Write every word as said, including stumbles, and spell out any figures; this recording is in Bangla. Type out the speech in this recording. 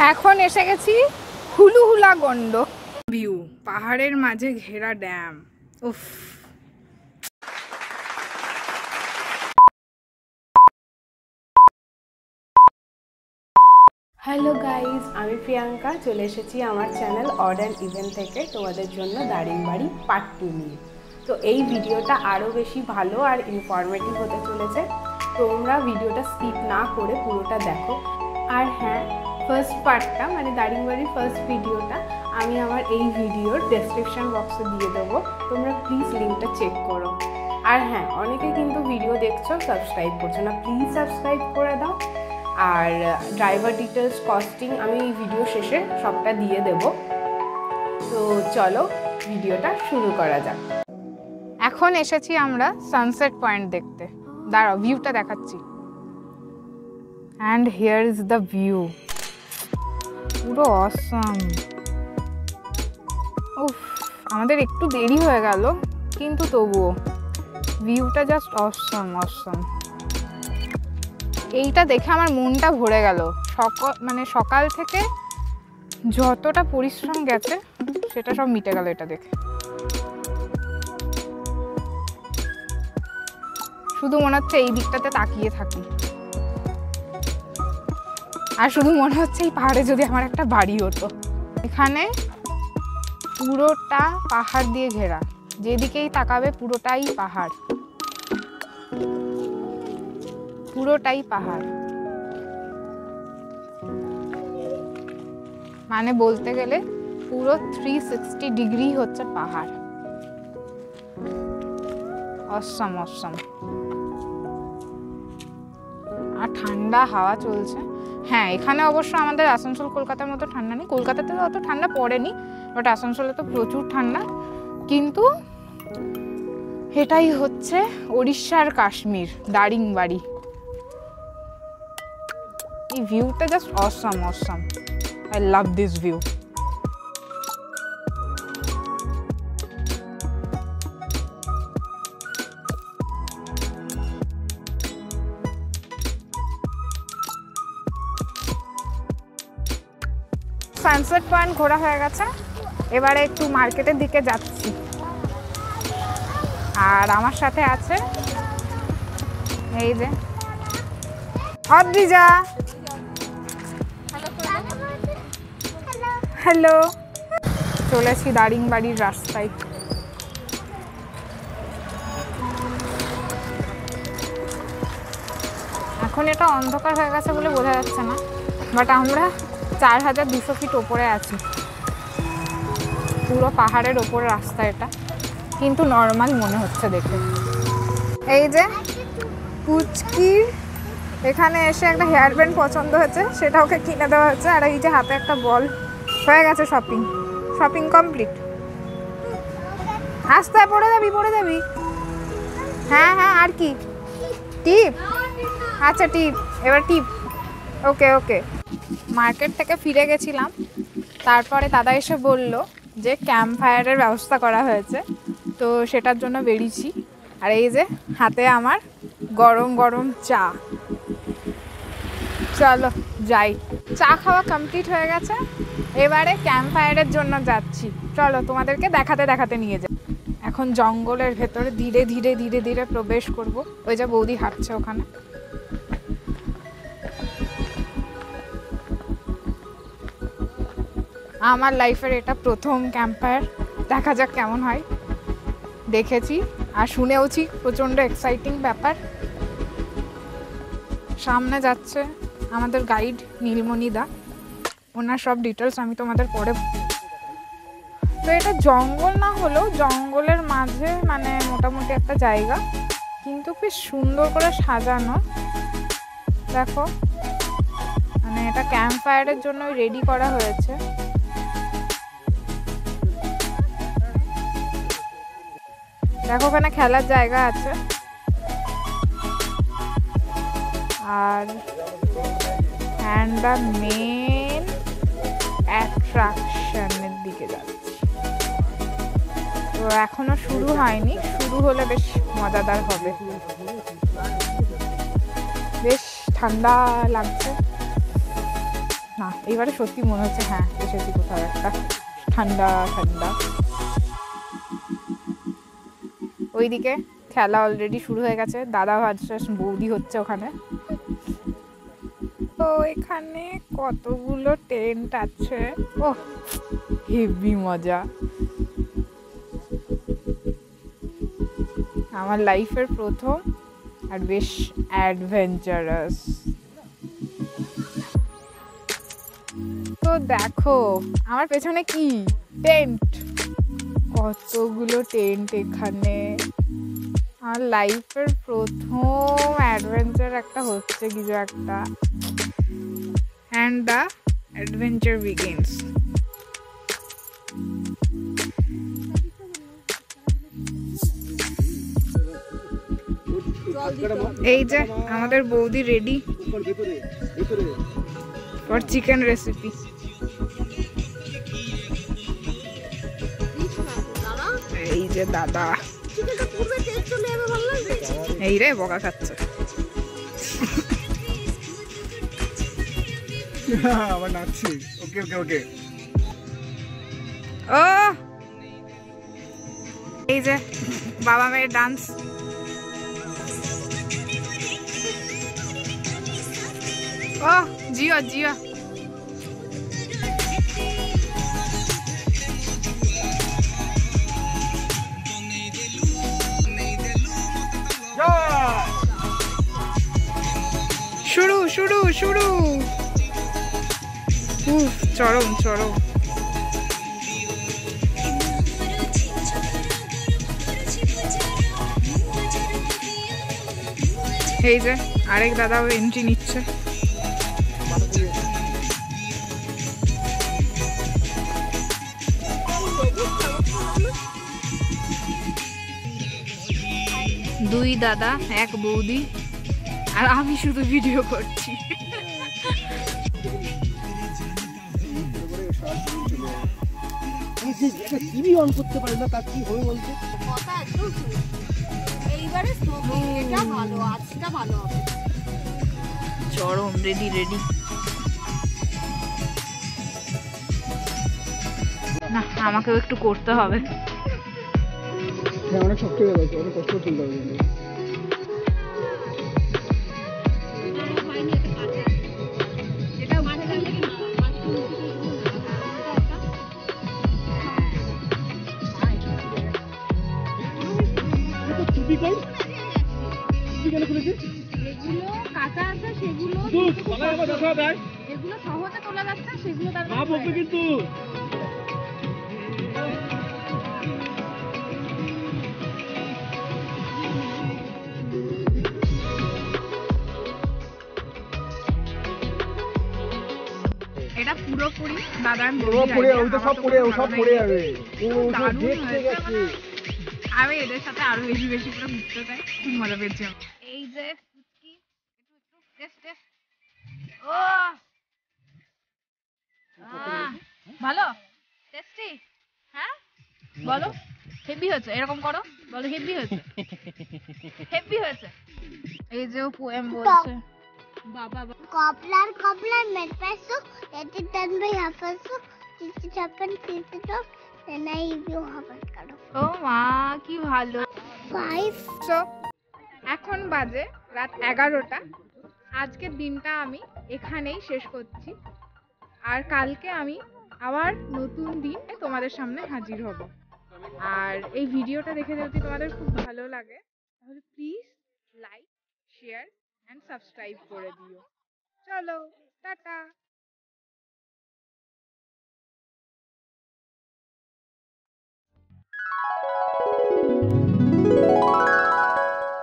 এখন এসে গেছি হুলুহুলা গন্ড ভিউ, পাহাড়ের মাঝে ঘেরা ড্যাম। উফ, হ্যালো গাইজ, আমি প্রিয়াঙ্কা চলে এসেছি আমার চ্যানেল অড অ্যান্ড ইভেন থেকে তোমাদের জন্য দারিংবাড়ি পার্ট টু নিয়ে। তো এই ভিডিওটা আরও বেশি ভালো আর ইনফরমেটিভ হতে চলেছে, তোমরা ভিডিওটা স্কিপ না করে পুরোটা দেখো। আর হ্যাঁ, ফার্স্ট পার্টটা মানে দারিংবাড়ির ফার্স্ট ভিডিওটা আমি আমার এই ভিডিওর ডেসক্রিপশন বক্সে দিয়ে দেবো, তোমরা প্লিজ লিঙ্কটা চেক করো। আর হ্যাঁ, অনেকে কিন্তু ভিডিও দেখছো সাবস্ক্রাইব করছো না, প্লিজ সাবস্ক্রাইব করে দাও। আর ড্রাইভার ডিটেলস, কস্টিং আমি এই ভিডিও শেষে সবটা দিয়ে দেব। তো চলো ভিডিওটা শুরু করা যাক। এখন এসেছি আমরা সানসেট পয়েন্ট দেখতে। দাঁড়াও, ভিউটা দেখাচ্ছি। And here is the view, পুরো অসাম। উফ, আমাদের একটু দেরি হয়ে গেল, কিন্তু তবুও ভিউটা জাস্ট অসাম অসাম। এইটা দেখে আমার মনটা ভরে গেল। সকাল মানে সকাল থেকে যতটা পরিশ্রম গেছে সেটা সব মিটে গেল এটা দেখে। শুধু মনে হচ্ছে এই দিকটাতে তাকিয়ে থাকি, আর শুধু মনে হচ্ছে এই পাহাড়ে যদি আমার একটা বাড়ি হতো। এখানে পুরোটা পাহাড় দিয়ে ঘেরা, যেদিকেই তাকাবে পুরোটাই পাহাড়, পুরোটাই পাহাড়। মানে বলতে গেলে পুরো থ্রি সিক্সটি ডিগ্রি হচ্ছে পাহাড়। অসম অসম। আর ঠান্ডা হাওয়া চলছে। হ্যাঁ, এখানে অবশ্য আমাদের আসানসোল কলকাতার মতো ঠান্ডা নেই, কলকাতাতে অত ঠান্ডা পড়েনি, বাট আসানসোলে তো প্রচুর ঠান্ডা। কিন্তু এটাই হচ্ছে ওড়িশার কাশ্মীর, দারিংবাড়ি। এই ভিউটা just awesome awesome. I love this view. Sunset point ঘোরা হয়ে গেছে, এবারে একটু মার্কেটের দিকে যাচ্ছি। আর আমার সাথে আছে এই যে অদ্রিজা। হ্যালো, চলেছি দারিংবাড়ির রাস্তায়। এখন এটা অন্ধকার হয়ে গেছে বলে বোঝা যাচ্ছে না, বাট আমরা চার হাজার দুশো ফিট ওপরে আছি। পুরো পাহাড়ের ওপরে রাস্তা এটা, কিন্তু নর্মাল মনে হচ্ছে দেখে। এই যে পুচকির এখানে এসে একটা হেয়ার ব্যান্ড পছন্দ হয়েছে, সেটা ওকে কিনে দেওয়া হচ্ছে। আর এই যে হাতে একটা বল। হয়ে গেছে শপিং, শপিং কমপ্লিট। আস্তে পড়ে যাবি, পড়ে যাবি। হ্যাঁ হ্যাঁ, আর কি টিপ? আচ্ছা টিপ, এবার টিপ। ওকে ওকে। মার্কেট থেকে ফিরে গেছিলাম, তারপরে দাদা এসে বলল যে ক্যাম্প ফায়ারের ব্যবস্থা করা হয়েছে, তো সেটার জন্য বেরিয়েছি। আর এই যে হাতে আমার গরম গরম চা। চলো যাই। চা খাওয়া কমপ্লিট হয়ে গেছে, এবারে ক্যাম্প ফায়ারের জন্য যাচ্ছি। চলো তোমাদেরকে দেখাতে দেখাতে নিয়ে যাই। এখন জঙ্গলের ভেতরে ধীরে ধীরে ধীরে ধীরে প্রবেশ করব। ওই যে বৌদি হাঁটছে ওখানে। আমার লাইফের এটা প্রথম ক্যাম্প ফায়ার, দেখা যাক কেমন হয়। দেখেছি আর শুনেওছি, প্রচণ্ড এক্সাইটিং ব্যাপার। সামনে যাচ্ছে আমাদের গাইড নীলমণি দা, ওনার সব ডিটেলস আমি তোমাদের পরে। তো এটা জঙ্গল না হলেও জঙ্গলের মাঝে মানে মোটামুটি একটা জায়গা, কিন্তু বেশ সুন্দর করে সাজানো। দেখো, মানে এটা ক্যাম্প ফায়ারের জন্য রেডি করা হয়েছে। দেখো ওখানে খেলার জায়গা আছে। আর অ্যান্ড দ্য মেন অ্যাট্রাকশনের দিকে যাচ্ছি। তো এখনো শুরু হয়নি, শুরু হলে বেশ মজাদার হবে। বেশ ঠান্ডা লাগছে। না এবারে সত্যি মনে হচ্ছে হ্যাঁ এসেছি কোথাও একটা ঠান্ডা ঠান্ডা। ওইদিকে খেলা অলরেডি শুরু হয়ে গেছে, দাদা ভার্সেস বৌদি হচ্ছে ওখানে। তো এখানে কতগুলো টেন্ট আছে, ও হেভি মজা। আমার লাইফের প্রথম আর বেশ অ্যাডভেঞ্চারাস। তো দেখো আমার পেছনে কি টেন্ট, কতগুলো টেন্ট এখানে। আমার লাইফের প্রথম অ্যাডভেঞ্চার একটা হচ্ছে কিছু একটা, অ্যান্ড দ্য অ্যাডভেঞ্চার বিগিনস। এই যে আমাদের বৌদি রেডি ফর চিকেন রেসিপি। এই যে দাদা, এই রে বকা খাচ্ছে। আবার নাচছি। ওকে ওকে ওকে। ও এই যে বাবা মেয়ের ডান্স। ও জিও জিও। শুরু শুরু শুরু। উফ চরম চরম। এই যে আরেক দাদাও এন্ট্রি নিচ্ছে। দুই দাদা এক বৌদি আর আমি শুধু ভিডিও করছি। টিভি অন করতে পারি না, তার কি হবে বলতে? কথা একদম এইবারে স্মোকিং এটা ভালো, আজটা ভালো হবে। চরম রেডি রেডি। না আমাকেও একটু করতে হবে। হ্যাঁ অনেক শক্ত হয়ে গেছে, অনেক কষ্ট তুলতে হবে। এগুলো কাঁচা আছে, সেগুলো এগুলো সহজে তোলা যাচ্ছে, সেগুলো তার কিন্তু এটা পুরোপুরি দাদার পুরো ওই তো সব পড়ে সব পড়ে যাবে। ও সব দেখতে গেছে। আমি এদের সাথে আরো বেশি বেশি করে ঘুরতে চাই, খুব মজা পেয়েছি। এই যে ফুচকি একটু একটু টেস্ট টেস্ট। ও ভালো টেস্টি। হ্যাঁ বলো হেভি হয়েছে, এরকম করো বলো হেভি হয়েছে, হেভি হয়েছে। এই যে ও পোয়েম বলছে। বাবা কপলার কপলার মেট পাইছো এটি টান ভাই হাফাসো তিনশো ছাপ্পান্ন তিনশো তো নাই ইউ হাফাস করো। ও মা কি ভালো। ফাইভ সো এখন বাজে রাত এগারোটা। আজকের দিনটা আমি এখানেই শেষ করছি, আর কালকে আমি আবার নতুন দিন তোমাদের সামনে হাজির হব। আর এই ভিডিওটা দেখে যদি তোমাদের খুব ভালো লাগে তাহলে please like share and subscribe করে দিও। চলো টাটা।